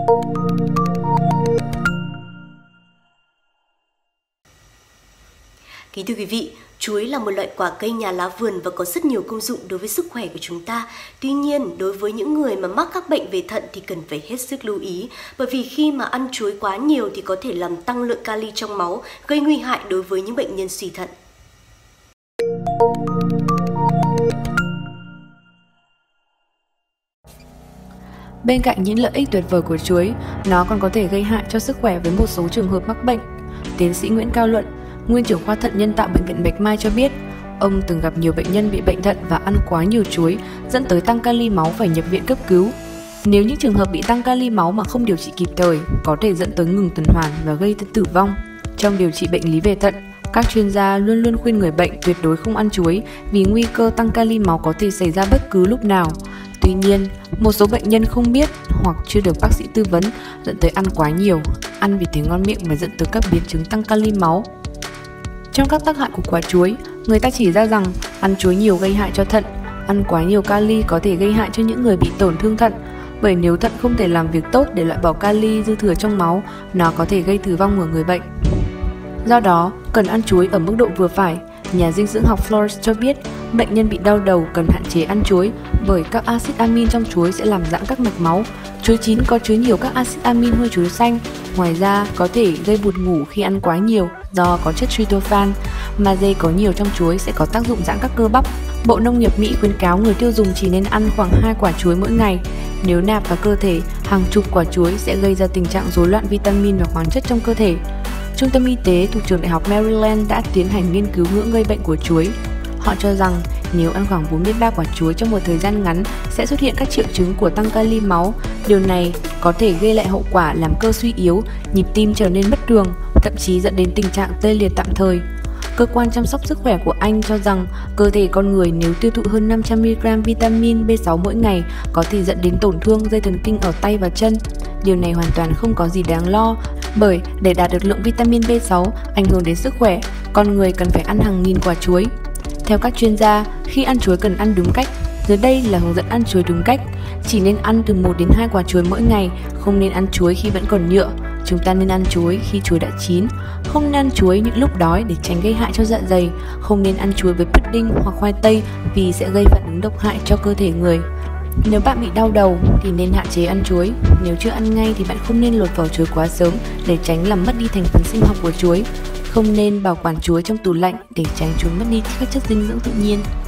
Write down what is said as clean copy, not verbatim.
Kính thưa quý vị, chuối là một loại quả cây nhà lá vườn và có rất nhiều công dụng đối với sức khỏe của chúng ta. Tuy nhiên, đối với những người mà mắc các bệnh về thận thì cần phải hết sức lưu ý, bởi vì khi mà ăn chuối quá nhiều thì có thể làm tăng lượng kali trong máu, gây nguy hại đối với những bệnh nhân suy thận. Bên cạnh những lợi ích tuyệt vời của chuối, nó còn có thể gây hại cho sức khỏe với một số trường hợp mắc bệnh. Tiến sĩ Nguyễn Cao Luận, nguyên trưởng khoa thận nhân tạo Bệnh viện Bạch Mai cho biết, ông từng gặp nhiều bệnh nhân bị bệnh thận và ăn quá nhiều chuối, dẫn tới tăng kali máu phải nhập viện cấp cứu. Nếu những trường hợp bị tăng kali máu mà không điều trị kịp thời, có thể dẫn tới ngừng tuần hoàn và gây tử vong. Trong điều trị bệnh lý về thận, các chuyên gia luôn luôn khuyên người bệnh tuyệt đối không ăn chuối vì nguy cơ tăng kali máu có thể xảy ra bất cứ lúc nào. Tuy nhiên, một số bệnh nhân không biết hoặc chưa được bác sĩ tư vấn dẫn tới ăn quá nhiều, ăn vì thấy ngon miệng mà dẫn tới các biến chứng tăng kali máu. Trong các tác hại của quả chuối, người ta chỉ ra rằng ăn chuối nhiều gây hại cho thận, ăn quá nhiều kali có thể gây hại cho những người bị tổn thương thận, bởi nếu thận không thể làm việc tốt để loại bỏ kali dư thừa trong máu, nó có thể gây tử vong ở người bệnh. Do đó, cần ăn chuối ở mức độ vừa phải. Nhà dinh dưỡng học Flores cho biết, bệnh nhân bị đau đầu cần hạn chế ăn chuối bởi các axit amin trong chuối sẽ làm giãn các mạch máu. Chuối chín có chứa nhiều các axit amin hơn chuối xanh. Ngoài ra, có thể gây buồn ngủ khi ăn quá nhiều do có chất tryptophan. Magie có nhiều trong chuối sẽ có tác dụng giãn các cơ bắp. Bộ Nông nghiệp Mỹ khuyến cáo người tiêu dùng chỉ nên ăn khoảng 2 quả chuối mỗi ngày. Nếu nạp vào cơ thể, hàng chục quả chuối sẽ gây ra tình trạng rối loạn vitamin và khoáng chất trong cơ thể. Trung tâm Y tế thuộc trường đại học Maryland đã tiến hành nghiên cứu ngưỡng gây bệnh của chuối. Họ cho rằng nếu ăn khoảng 43 quả chuối trong một thời gian ngắn sẽ xuất hiện các triệu chứng của tăng kali máu. Điều này có thể gây lại hậu quả làm cơ suy yếu, nhịp tim trở nên bất thường, thậm chí dẫn đến tình trạng tê liệt tạm thời. Cơ quan chăm sóc sức khỏe của Anh cho rằng cơ thể con người nếu tiêu thụ hơn 500mg vitamin B6 mỗi ngày có thể dẫn đến tổn thương dây thần kinh ở tay và chân. Điều này hoàn toàn không có gì đáng lo, bởi để đạt được lượng vitamin B6 ảnh hưởng đến sức khỏe, con người cần phải ăn hàng nghìn quả chuối. Theo các chuyên gia, khi ăn chuối cần ăn đúng cách. Dưới đây là hướng dẫn ăn chuối đúng cách. Chỉ nên ăn từ 1 đến 2 quả chuối mỗi ngày, không nên ăn chuối khi vẫn còn nhựa. Chúng ta nên ăn chuối khi chuối đã chín. Không nên ăn chuối những lúc đói để tránh gây hại cho dạ dày. Không nên ăn chuối với pudding hoặc khoai tây vì sẽ gây phản ứng độc hại cho cơ thể người. Nếu bạn bị đau đầu thì nên hạn chế ăn chuối. Nếu chưa ăn ngay thì bạn không nên lột vỏ chuối quá sớm để tránh làm mất đi thành phần sinh học của chuối. Không nên bảo quản chuối trong tủ lạnh để tránh chuối mất đi các chất dinh dưỡng tự nhiên.